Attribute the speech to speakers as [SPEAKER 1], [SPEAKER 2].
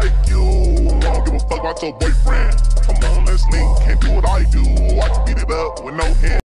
[SPEAKER 1] like you. I don't give a fuck about your boyfriend. Come on, let's link. Can't do what I do. I can beat it up with no hands.